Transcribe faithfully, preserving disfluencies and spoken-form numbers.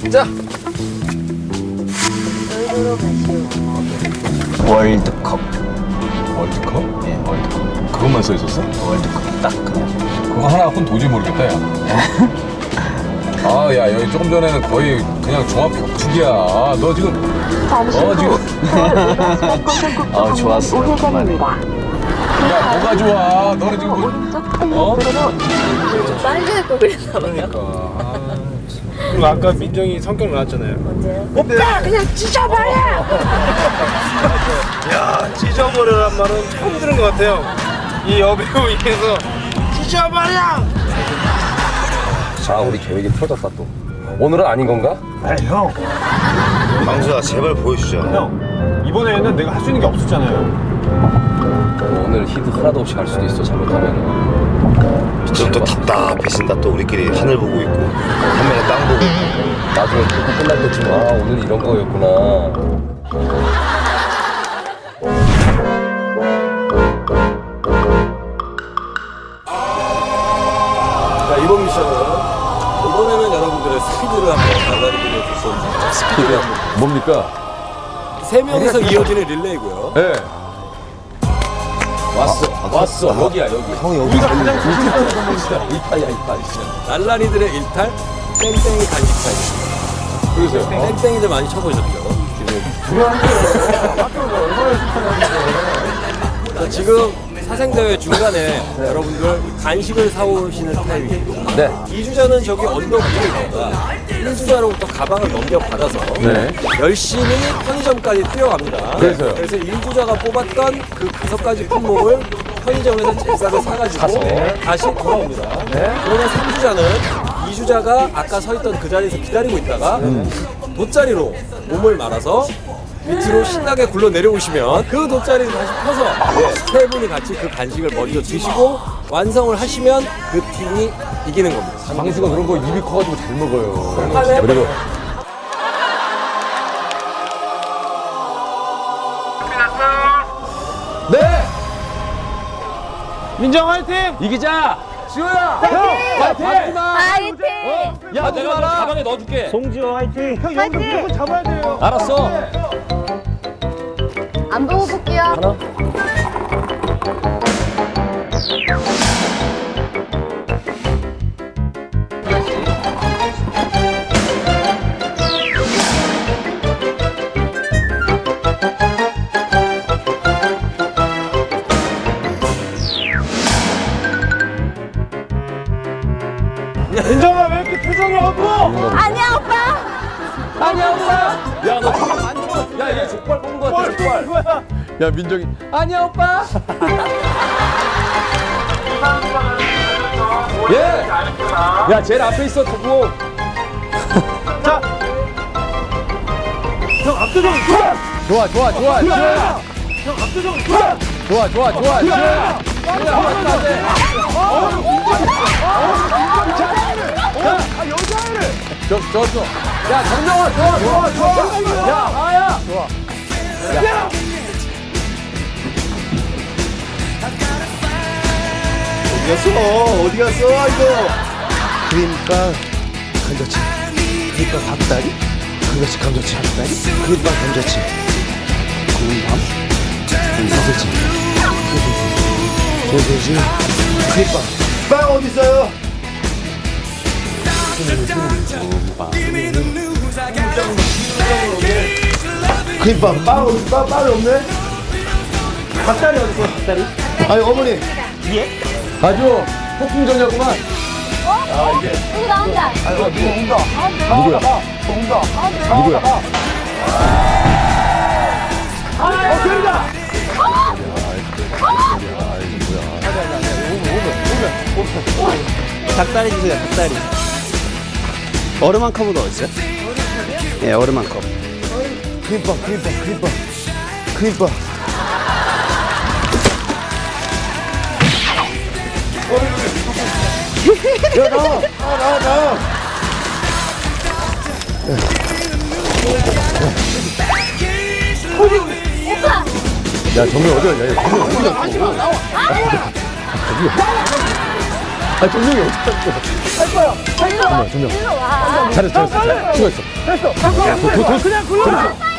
자. 월드컵. 월드컵? 예, 월드컵. 그것만 써 있었어? 월드컵 딱 그냥. 그거 하나 갖고는 도저히 모르겠다, 야. 아, 야, 여기 조금 전에는 거의 그냥 종합 격투기야. 너 지금, 어, 지금. 아, 좋았어. 야, 뭐가 좋아? 너는 지금 뭐, 어? 빨리 거 그랬나 봐요. 그러니까. 그리고 아까 민정이 성격 나왔잖아요. 언제요? 오빠 그냥 찢어버려! 야, 찢어버려란 말은 처음 들은 것 같아요. 이 여배우 입에서 찢어버려! 자, 우리 계획이 틀어졌다 또. 오늘은 아닌 건가? 아, 형. 망수야, 제발 보여주자. 형, 이번에는 내가 할 수 있는 게 없었잖아요. 오늘 히트 하나도 없이 갈 수도 있어, 잘못하면. 좀 또 답답해진다. 또 우리끼리 하늘 보고 있고 한 명은 땅 보고 있고. 나중에 그거 끝날 때쯤 아, 오늘 이런 거였구나. 자, 이번 미션은 이번에는 여러분들의 스피드를 한번 달라드리는 미션입니다. 스피드 한번. 뭡니까? 세 명이서 이어지는 릴레이고요. 예. 네. 왔어, 아, 왔어. 아, 여기야, 여기. 형이 여기 일 탈이야, 일 탈. 날라리들의 일탈, 땡땡이 간식탈. 그러세요. 땡땡이들 많이 쳐보셨죠? 자, 지금 사생대회 중간에 여러분들 간식을 사오시는 타임입니다. 네. 이 주자는 저기 언덕 위에 있다가 일 주자로부터 가방을 넘겨받아서 네. 열심히 편의점까지 뛰어갑니다. 그래서요? 그래서 일 주자가 뽑았던 그 다섯 가지 품목을 편의점에서 잽싸게 사가지고 사서. 다시 돌아옵니다. 네. 그러면 삼 주자는 이 주자가 아까 서 있던 그 자리에서 기다리고 있다가 음. 돗자리로 몸을 말아서 밑으로 신나게 굴러 내려오시면 그 돗자리를 다시 펴서 네, 세 분이 같이 그 간식을 먼저 드시고 완성을 하시면 그 팀이 이기는 겁니다. 방수가 그런 거 입이 커가지고 잘 먹어요. 그리고 네! 민정 화이팅! 이기자! 지호야! 형! 파이팅! 파이팅! 어? 야, 내가 너 가방에 넣어줄게. 송지호 화이팅! 형 여기서 무조건 잡아야 돼요. 알았어. 안 보고 볼게요. 하나? 민정아 왜 이렇게 표정이 어두워? 아니야 오빠. 아니야, 오빠! 야, 너 족발 많이 먹었어. 야, 얘 족발 뽑은 거 같아, 족발. 뭐야? 야, 민정이. 아니야, 오빠! 예! 야, 제일 앞에 있어, 두고. 자, 형 압도적 좋아. 좋아, 좋아, 좋아, 좋아. 형 압도적 좋아. 좋아, 좋아, 좋아, 좋아. 아 여자애를. 저, 저, 저. 야, 정명아, 좋아, 좋아, 좋아. 야, 아야. 좋아. 야. 어디 갔어? 어디 갔어 이거? 크림빵 감자칩, 크림빵 닭다리, 감자칩 감자칩 닭다리, 크림빵 감자칩, 구운 밤, 소세지, 소세지, 크림빵. 빵 어디 있어요? 크림빵 빵 어디? 빵 빵이 없네. 닭다리 어디 있어? 닭다리? 아니 어머니. 아주 폭풍전야구만. 어? 아 이게. 누구 나온다. 아니 어, 누구 온다. 누구야? 온다. 누구야? 어 때리다. 닭다리 주세요, 닭다리. 얼음 한 컵은 어딨어요? 예, 얼음 한 컵. 크림빵 크림빵 크림빵 크림빵. 야 나와 나와 나와. 오빠. 야, 정명 어디야? 야, 정명 어디 갔어? 나와. 아, 정명이 어디 갔어? 할 거야. 할 거야. 일로 와. 잘했어, 잘했어. 수고했어. 됐어. 그냥 굴러.